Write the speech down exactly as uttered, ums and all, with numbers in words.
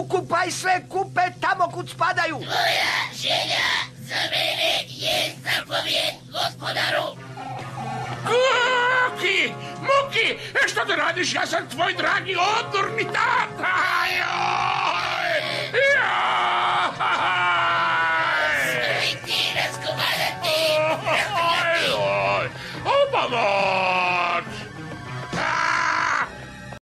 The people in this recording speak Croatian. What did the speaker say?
ukupaj sve kupe tamo kud spadaju. Tvoja želja za mene je zapovjed, gospodaru. Kuki! Muki! E što da radiš? Ja sam tvoj dragi odurni tam!